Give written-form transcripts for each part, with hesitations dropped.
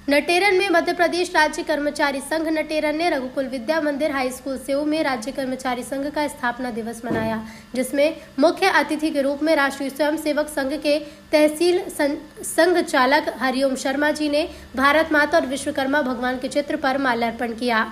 नटेरन में मध्य प्रदेश राज्य कर्मचारी संघ नटेरन ने रघुकुल विद्या मंदिर हाई स्कूल सेऊ में राज्य कर्मचारी संघ का स्थापना दिवस मनाया, जिसमें मुख्य अतिथि के रूप में राष्ट्रीय स्वयंसेवक संघ के तहसील संघ चालक हरिओम शर्मा जी ने भारत माता और विश्वकर्मा भगवान के चित्र पर माल्यार्पण किया।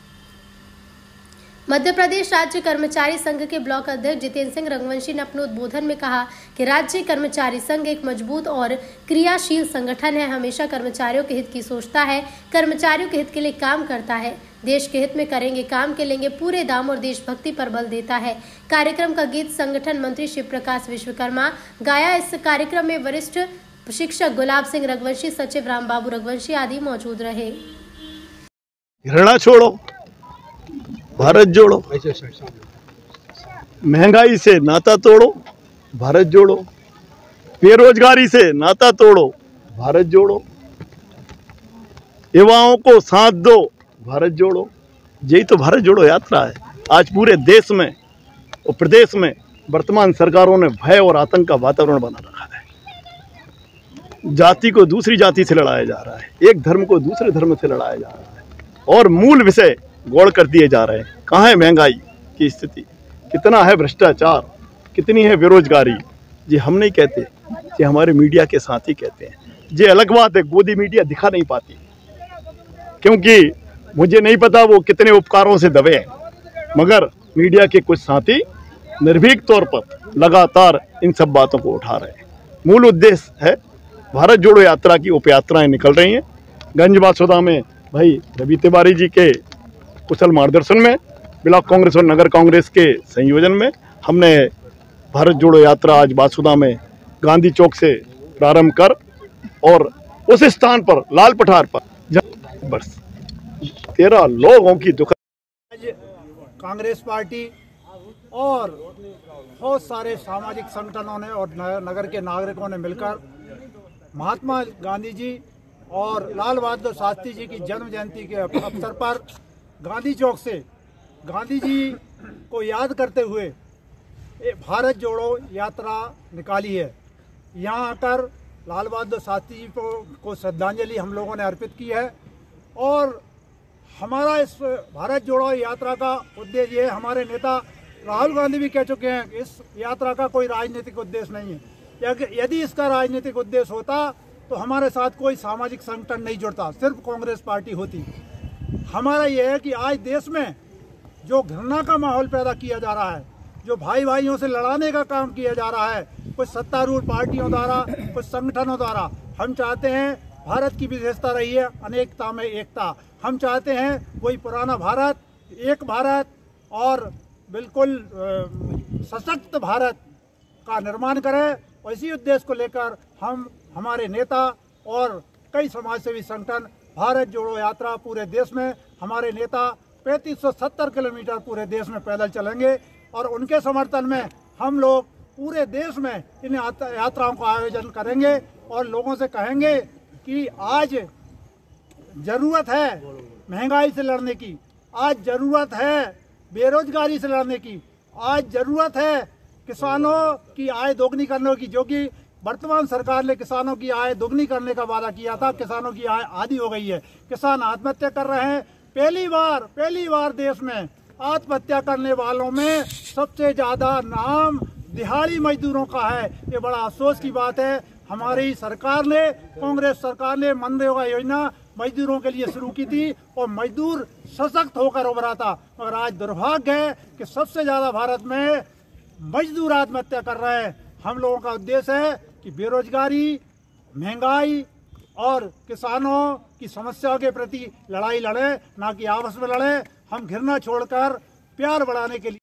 मध्य प्रदेश राज्य कर्मचारी संघ के ब्लॉक अध्यक्ष जितेंद्र सिंह रघुवंशी ने अपने उद्बोधन में कहा कि राज्य कर्मचारी संघ एक मजबूत और क्रियाशील संगठन है, हमेशा कर्मचारियों के हित की सोचता है, कर्मचारियों के हित के लिए काम करता है, देश के हित में करेंगे काम के लेंगे पूरे दाम और देशभक्ति पर बल देता है। कार्यक्रम का गीत संगठन मंत्री शिव प्रकाश विश्वकर्मा गाया। इस कार्यक्रम में वरिष्ठ शिक्षक गुलाब सिंह रघुवंशी, सचिव राम बाबू रघुवंशी आदि मौजूद रहे। घृणा छोड़ो, भारत जोड़ो, महंगाई से नाता तोड़ो, भारत जोड़ो, बेरोजगारी से नाता तोड़ो, भारत जोड़ो, युवाओं को साथ दो, भारत जोड़ो। यही तो भारत जोड़ो यात्रा है। आज पूरे देश में और प्रदेश में वर्तमान सरकारों ने भय और आतंक का वातावरण बना रखा है। जाति को दूसरी जाति से लड़ाया जा रहा है, एक धर्म को दूसरे धर्म से लड़ाया जा रहा है और मूल विषय गौड़ कर दिए जा रहे हैं। कहाँ है महंगाई की स्थिति, कितना है भ्रष्टाचार, कितनी है बेरोजगारी। ये हम नहीं कहते, ये हमारे मीडिया के साथी कहते हैं। ये अलग बात है, गोदी मीडिया दिखा नहीं पाती, क्योंकि मुझे नहीं पता वो कितने उपकारों से दबे हैं, मगर मीडिया के कुछ साथी निर्भीक तौर पर लगातार इन सब बातों को उठा रहे हैं। मूल उद्देश्य है भारत जोड़ो यात्रा की उप यात्राएं निकल रही हैं। गंज बासुदा में भाई रवि तिवारी जी के कुशल मार्गदर्शन में, ब्लॉक कांग्रेस और नगर कांग्रेस के संयोजन में हमने भारत जोड़ो यात्रा आज बासुदा में गांधी चौक से प्रारंभ कर और उस स्थान पर लाल पठार पर जहाँ बस 13 लोगों की दुख। आज कांग्रेस पार्टी और बहुत सारे सामाजिक संगठनों ने और नगर के नागरिकों ने मिलकर महात्मा गांधी जी और लाल बहादुर शास्त्री जी की जन्म जयंती के अवसर पर गांधी चौक से गांधी जी को याद करते हुए भारत जोड़ो यात्रा निकाली है। यहाँ आकर लाल बहादुर शास्त्री जी को श्रद्धांजलि हम लोगों ने अर्पित की है और हमारा इस भारत जोड़ो यात्रा का उद्देश्य ये, हमारे नेता राहुल गांधी भी कह चुके हैं कि इस यात्रा का कोई राजनीतिक उद्देश्य नहीं है। यदि इसका राजनीतिक उद्देश्य होता तो हमारे साथ कोई सामाजिक संगठन नहीं जुड़ता, सिर्फ कांग्रेस पार्टी होती। हमारा यह है कि आज देश में जो घृणा का माहौल पैदा किया जा रहा है, जो भाई भाइयों से लड़ाने का काम किया जा रहा है कुछ सत्तारूढ़ पार्टियों द्वारा, कुछ संगठनों द्वारा, हम चाहते हैं भारत की विशेषता रही है अनेकता में एकता। हम चाहते हैं वही पुराना भारत, एक भारत और बिल्कुल सशक्त भारत का निर्माण करें। और इसी उद्देश्य को लेकर हम, हमारे नेता और कई समाजसेवी संगठन भारत जोड़ो यात्रा पूरे देश में, हमारे नेता 3570 किलोमीटर पूरे देश में पैदल चलेंगे और उनके समर्थन में हम लोग पूरे देश में इन यात्राओं का आयोजन करेंगे और लोगों से कहेंगे कि आज जरूरत है महंगाई से लड़ने की, आज जरूरत है बेरोजगारी से लड़ने की, आज जरूरत है किसानों की आय दोगुनी करने की, जो कि वर्तमान सरकार ने किसानों की आय दोगुनी करने का वादा किया था। किसानों की आय आधी हो गई है, किसान आत्महत्या कर रहे हैं। पहली बार देश में आत्महत्या करने वालों में सबसे ज्यादा नाम दिहाड़ी मजदूरों का है। ये बड़ा अफसोस की बात है। हमारी सरकार ने, कांग्रेस सरकार ने मनरेगा योजना मजदूरों के लिए शुरू की थी और मजदूर सशक्त होकर उभरा था, मगर आज दुर्भाग्य है कि सबसे ज्यादा भारत में मजदूर आत्महत्या कर रहे हैं। हम लोगों का उद्देश्य है कि बेरोजगारी, महंगाई और किसानों की समस्याओं के प्रति लड़ाई लड़े, ना कि आपस में लड़े। हम घृणा छोड़कर प्यार बढ़ाने के लिए